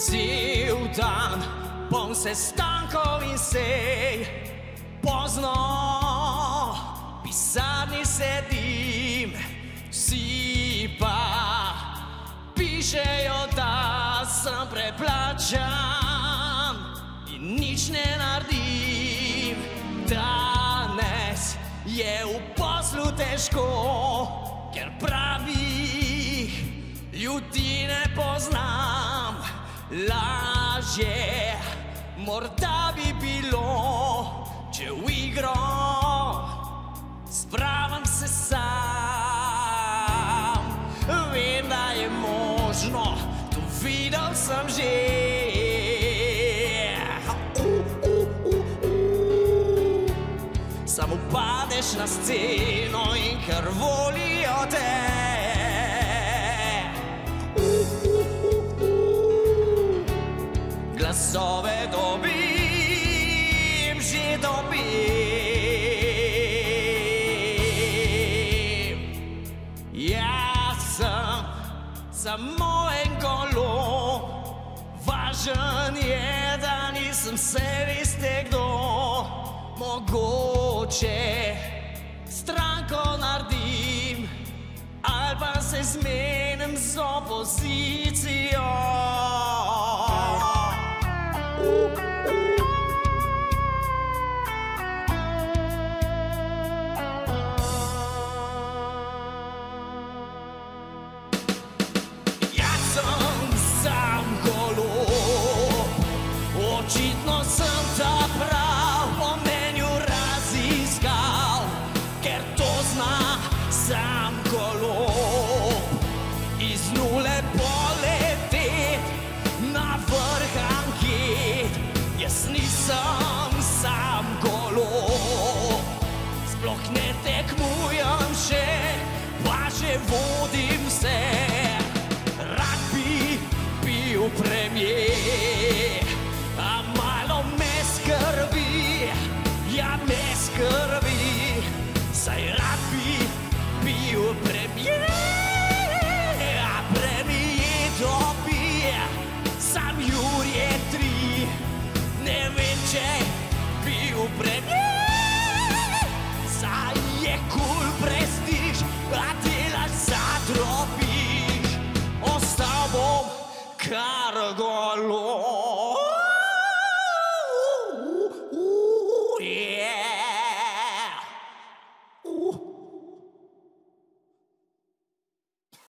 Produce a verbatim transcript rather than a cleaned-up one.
Cel dan poln sestankov in sej, pozno v pisarni sedim, vsi pa pišejo, da sem preplačan in nič ne naredim. Danes je v poslu težko, ker pravih ljudi ne poznam. Lažje morda bi bilo, če v igro spravim se sam. Vem, da je možno, to videl sem že. Samo padeš na sceno in ker volijo te. Glasove dobim, že dobim. Jaz sem samo en golo, važen je, da nisem se veste kdo. Mogoče stranko naredim ali pa se zmenim z opozicijo. Jaz sem sam golob, očitno sem ta prav po mnenju raziskal, ker to zna sam golob. Iz nule poletet na vrh anket, jaz nisem sam golob. Sploh ne tekmujem še, pa že vodim vse. Rad bi bil premier, a malo me skrbi, ja me skrbi, saj